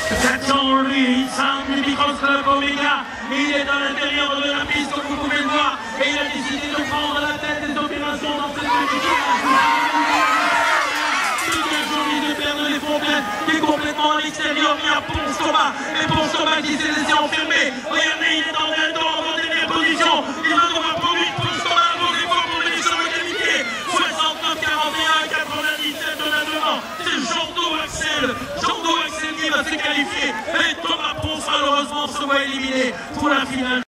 Lui, il semble du Micros Club Omega, il est à l'intérieur de la piste comme vous pouvez le voir et il a décidé de prendre la tête des opérations dans cette de perdre les fontaines qui est complètement à l'extérieur. Il y a Ponce Thomas et Ponce Thomas qui s'est laissé enfermer. Regardez, il est en dernière position. Il va devoir produire Ponce Thomas un bon effort pour venir sur le qualifié. 69-41, 97 de la devant. C'est Jando Axel qui va se qualifier. Et Thomas Ponce malheureusement se voit éliminé pour la finale.